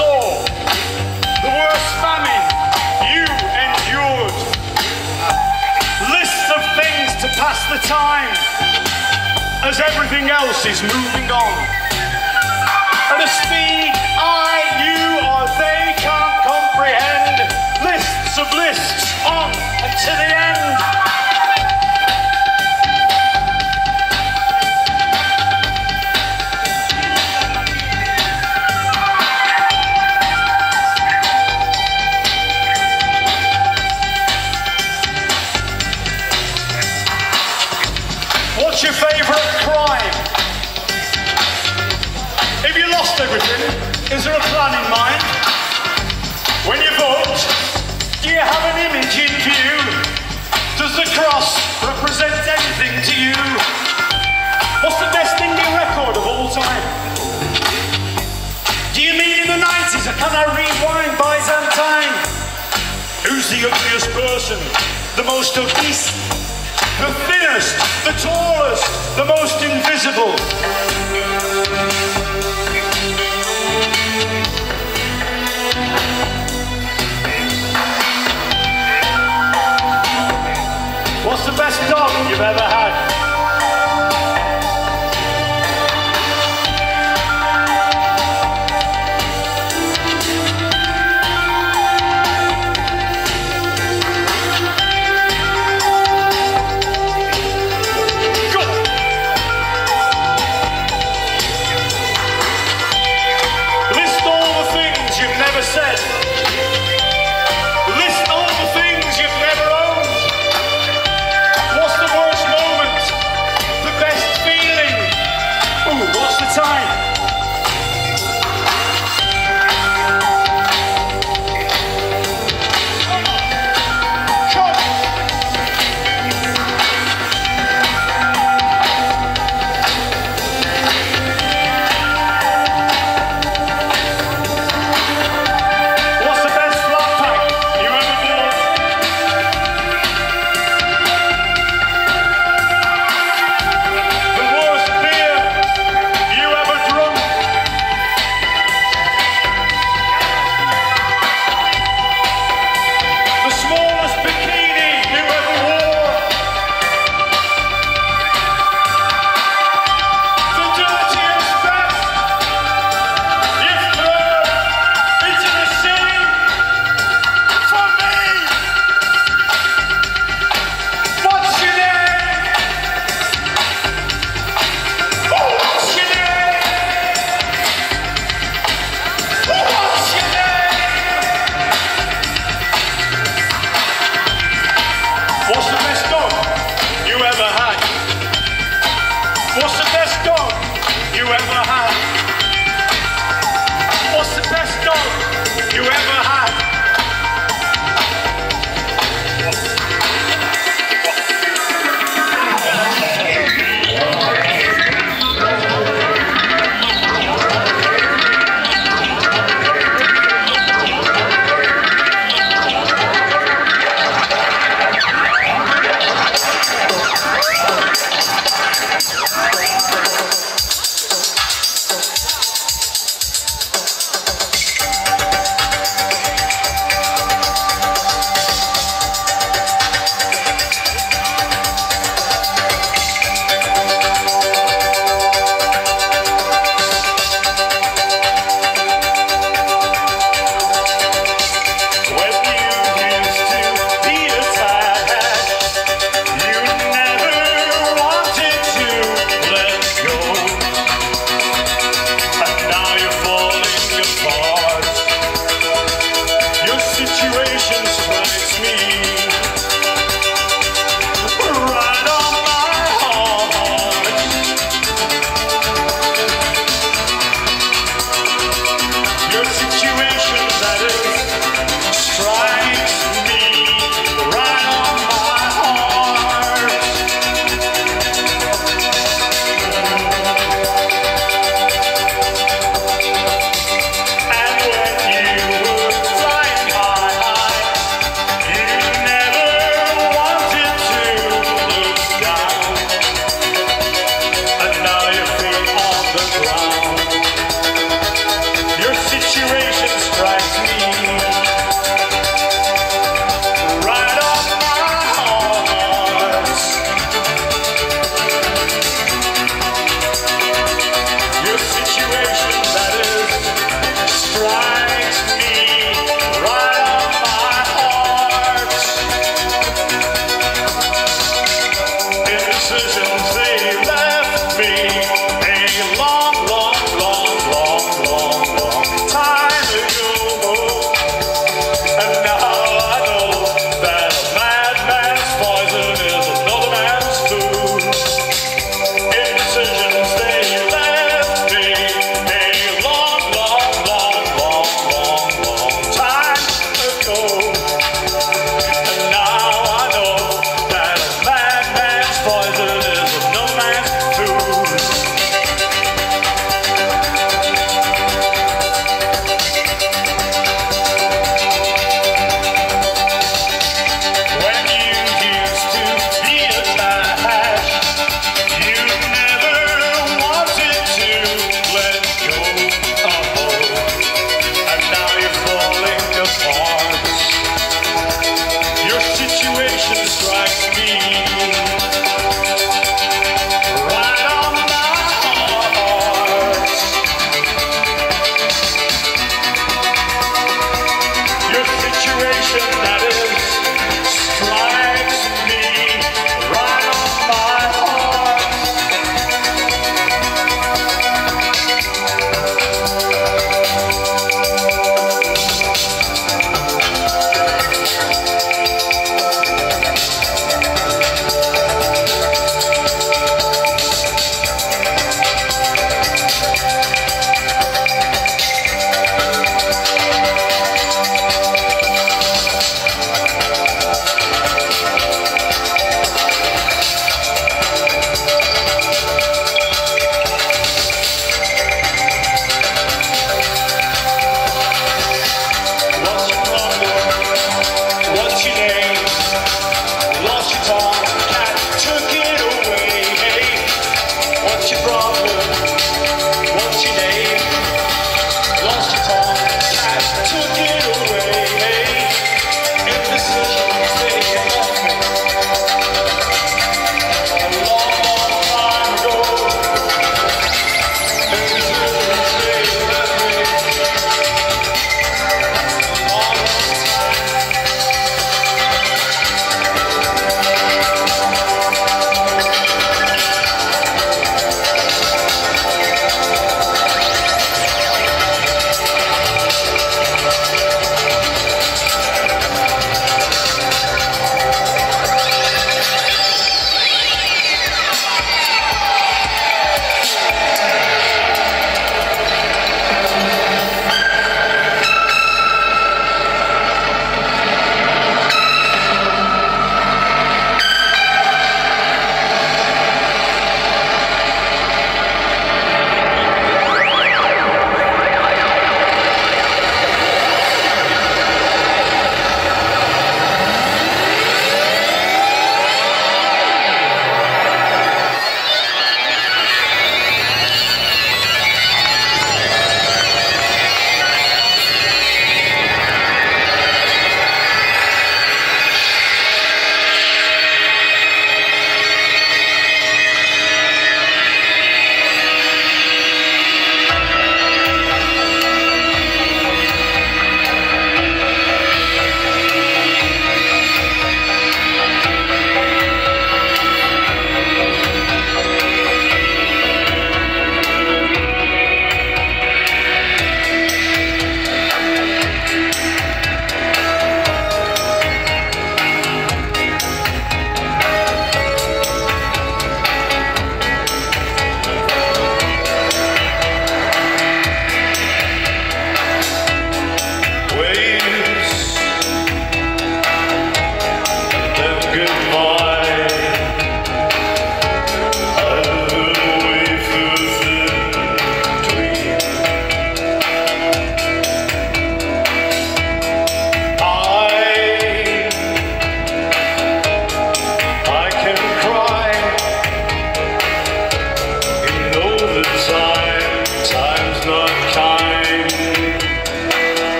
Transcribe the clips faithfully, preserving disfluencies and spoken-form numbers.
saw, the worst famine you endured. Lists of things to pass the time as everything else is moving on. At a speed I, you, or they can't comprehend. Lists of lists on and to the end. What's your favourite crime? If you lost everything, is there a plan in mind? When you vote, do you have an image in view? Does the cross represent anything to you? What's the best Indian record of all time? Do you mean in the nineties, or can I rewind Byzantine? Who's the ugliest person? The most obese? The thinnest, the tallest, the most invisible. What's the best dog you've ever had? Said. List all the things you've never owned. What's the worst moment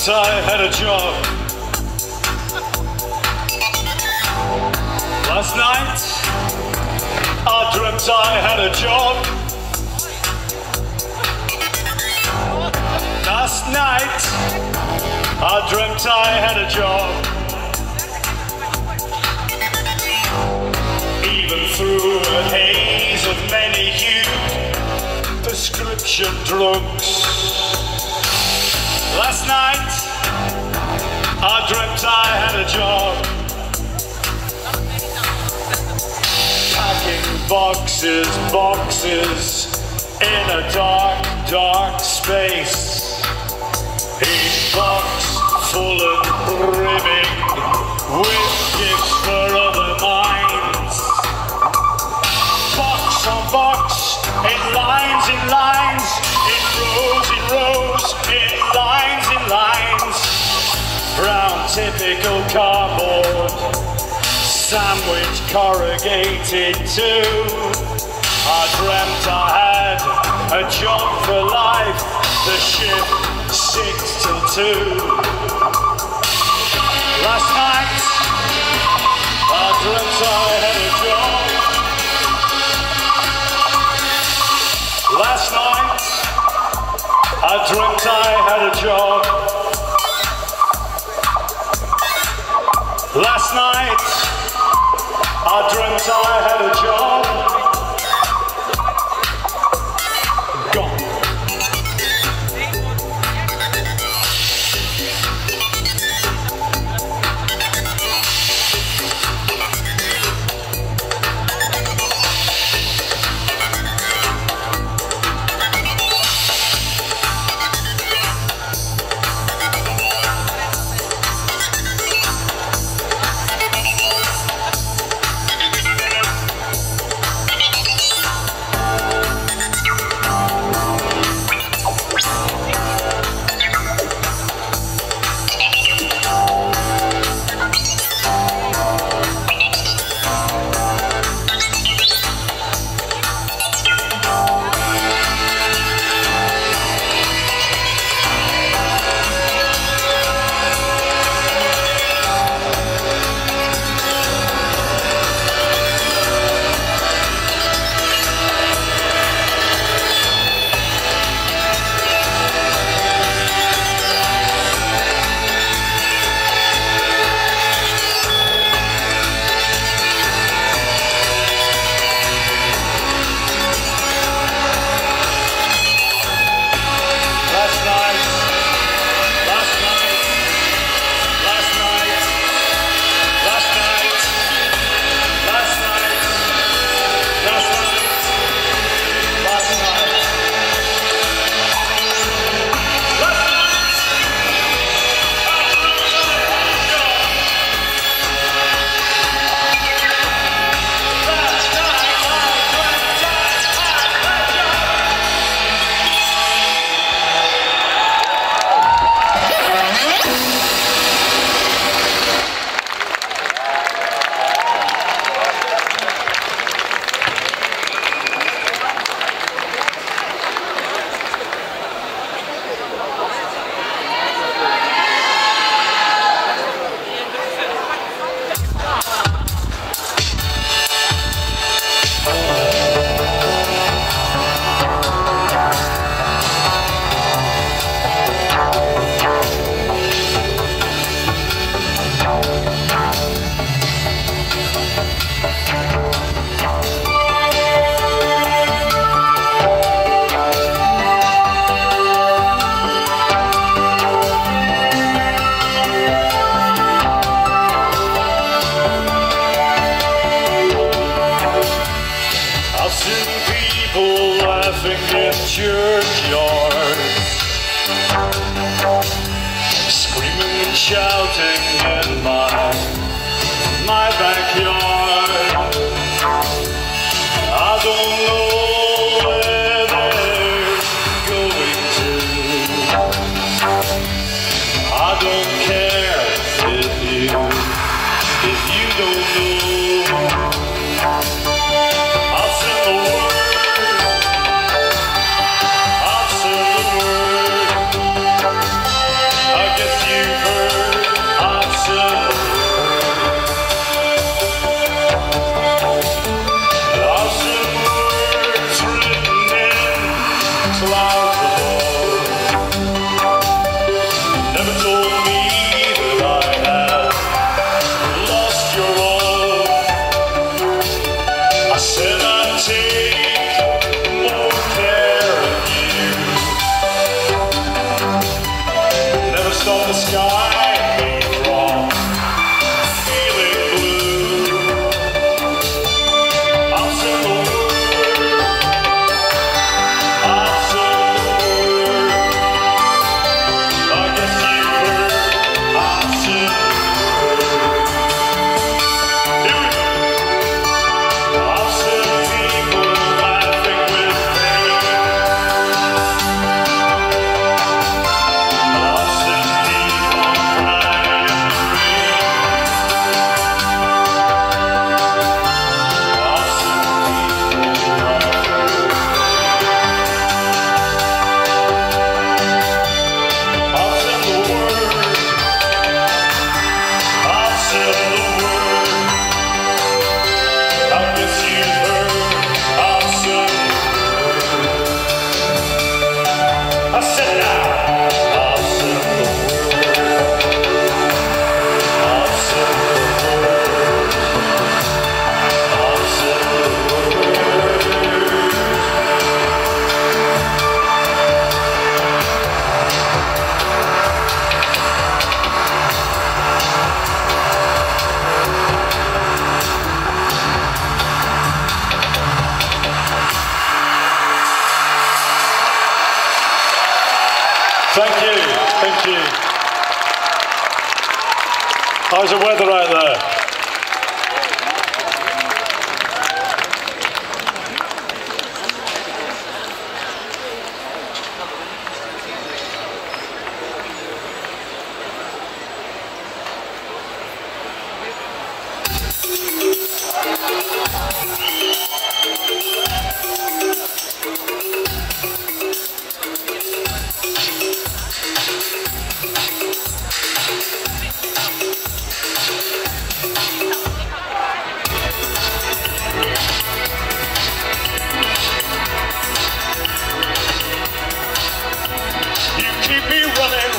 dreamt I had a job. Last night, I dreamt I had a job. Last night, I dreamt I had a job. Even through a haze of many hued prescription drugs. Last night, I dreamt I had a job. Packing boxes, boxes in a dark, dark space. Each box full and brimming with gifts for other minds. Box on box, in lines, in lines, in rows, in rows, in lines, in lines. Brown typical cardboard, sandwich corrugated too. I dreamt I had a job for life, the shift six till two. Last night, I dreamt I had a job. Last night, I dreamt I had a job. Last night, I dreamt I had a job. Gone. churchyards, screaming and shouting in my, my backyard. I don't know where they're going to. I don't care if you, if you don't know. I'll send the word, I'll send the word. I guess Thank you, thank you. How's the weather out there? You keep me running